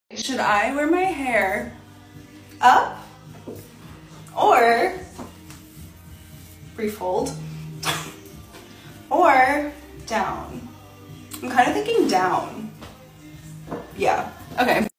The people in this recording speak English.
Should I wear my hair up or refold or down? I'm kind of thinking down. Yeah, okay.